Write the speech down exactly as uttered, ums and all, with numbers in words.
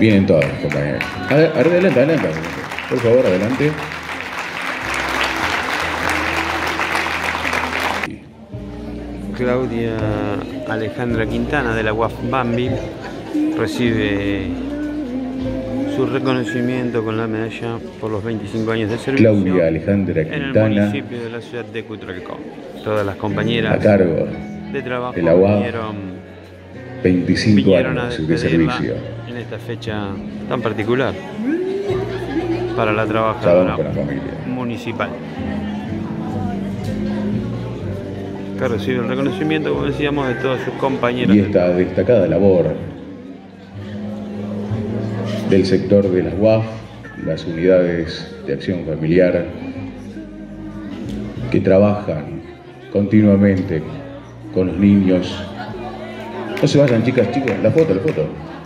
Vienen todas, compañeros. Adelante, adelante. Por favor, adelante. Claudia Alejandra Quintana de la U A F Bambi recibe su reconocimiento con la medalla por los veinticinco años de servicio. Claudia Alejandra Quintana, en el municipio de la ciudad de Cutralcó. Todas las compañeras a cargo de trabajo de la U A F, vinieron, veinticinco vinieron años a de servicio. en esta fecha tan particular para la trabajadora con la familia municipal, que recibe el reconocimiento, como decíamos, de todos sus compañeros. Y esta destacada labor del sector de las U A F, las unidades de acción familiar, que trabajan continuamente con los niños. No se vayan, chicas, chicos, la foto, la foto.